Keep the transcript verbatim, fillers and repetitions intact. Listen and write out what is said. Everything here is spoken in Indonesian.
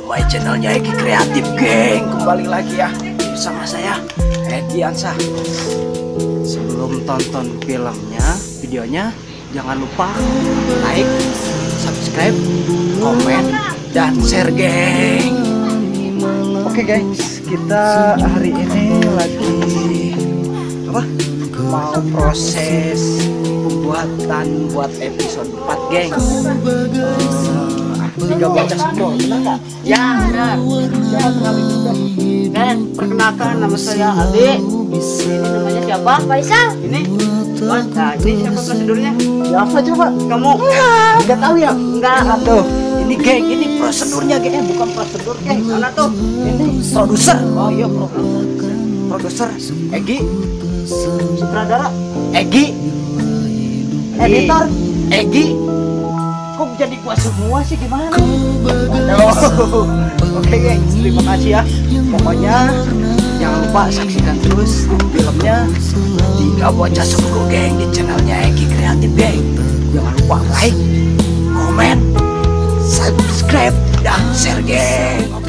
my channelnya Egi Kreatif, geng. Kembali lagi ya bersama saya Egi Ansah. Sebelum tonton filmnya, videonya, jangan lupa like, subscribe, komen, dan share, geng. Oke guys, kita hari ini lagi apa? Mau proses pembuatan buat episode empat, geng. Uh, tiga bocah semua, benar nggak? Ya, benar. Saya kenal juga. Dan perkenalkan, nama saya Aldi. Ini namanya siapa? Faisal. Ini? Wah, nah ini siapa prosedurnya? Ya apa coba? Kamu? Nggak tahu ya? Enggak. Tuh, ini geng, ini prosedurnya, geng. Bukan prosedur, geng. Mana tuh? Ini produser. Oh iya, produser. Produser Egi. Sutradara. Egi. Editor Egi. Kok jadi gua semua sih, gimana? Oh, oke guys, terima kasih ya. Pokoknya jangan lupa saksikan terus filmnya Tiga Bocah Sungguh, geng, di channelnya Egi Kreatif, geng. Jangan lupa like, komen, subscribe, dan share, geng.